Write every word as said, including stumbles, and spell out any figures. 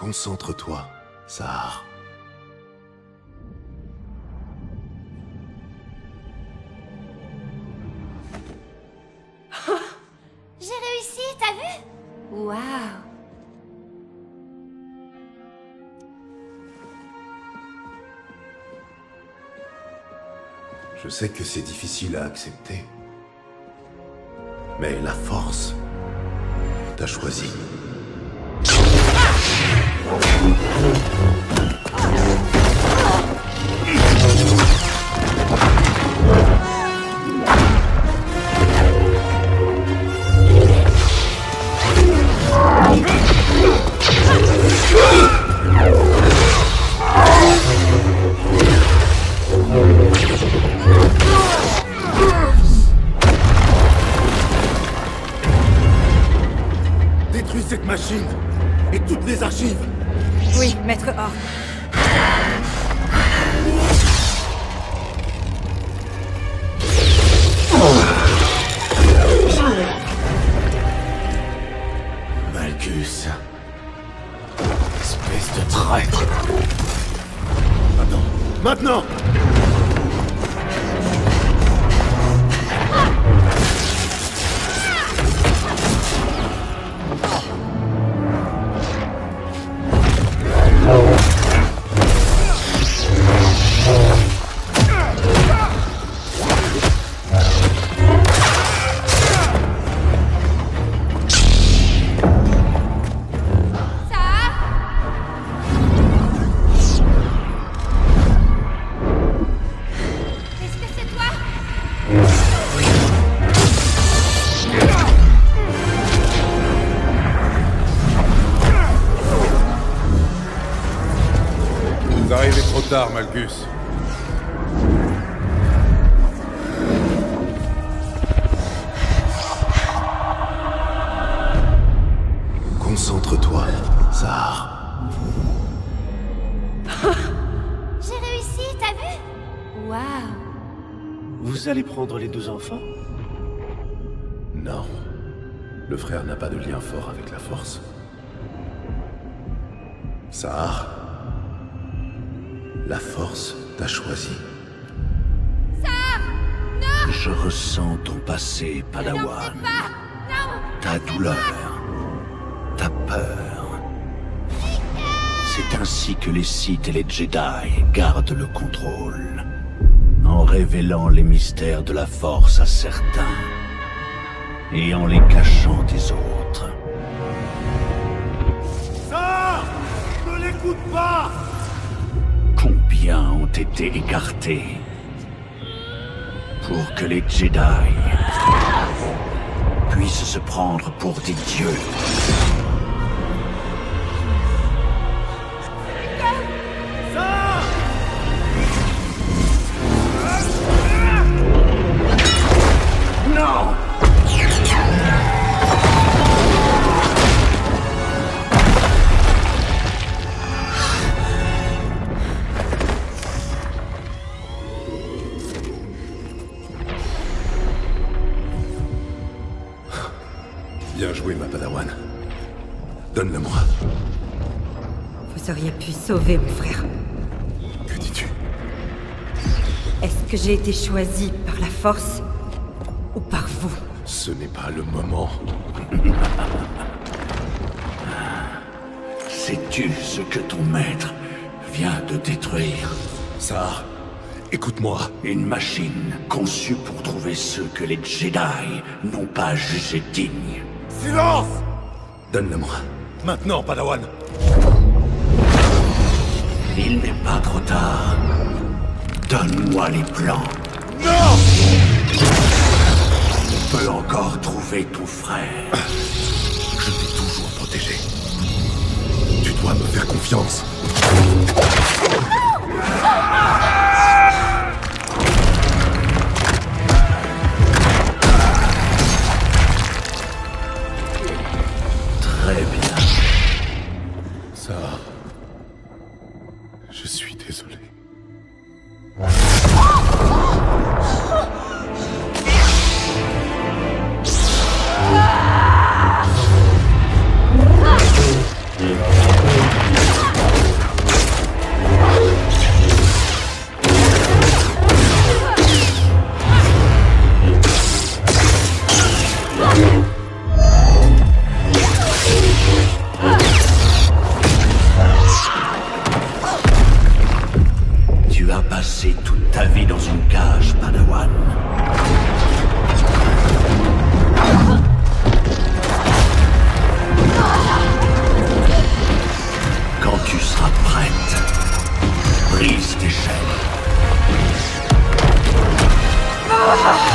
Concentre-toi, Sahar. J'ai réussi, t'as vu? Waouh! Je sais que c'est difficile à accepter. Mais la force t'a choisi. Détruis cette machine et toutes les archives. Oui, maître Or. Malgus. Espèce de traître. Maintenant. Maintenant. Vous arrivez trop tard, Malgus. Concentre-toi, Sahar. J'ai réussi, t'as vu? Waouh! Vous allez prendre les deux enfants? Non. Le frère n'a pas de lien fort avec la force. Sahar. La force t'a choisi. Je ressens ton passé, Padawan. Ta douleur. Ta peur. C'est ainsi que les Sith et les Jedi gardent le contrôle, en révélant les mystères de la force à certains, et en les cachant des autres. Sahar! Ne l'écoute pas! Combien ont été écartés pour que les Jedi puissent se prendre pour des dieux. Sahar! Non! Bien joué, ma Padawan. Donne-le-moi. Vous auriez pu sauver mon frère. Que dis-tu? Est-ce que j'ai été choisi par la force ou par vous? Ce n'est pas le moment. Sais-tu ce que ton maître vient de détruire? Sahar, écoute-moi. Une machine conçue pour trouver ceux que les Jedi n'ont pas jugés dignes. Silence! Donne-le-moi. Maintenant, Padawan. Il n'est pas trop tard. Donne-moi les plans. Non! On peut encore trouver ton frère. Je t'ai toujours protégé. Tu dois me faire confiance. Très bien. Sahar, je suis désolé. Ah! tes chaînes. Ah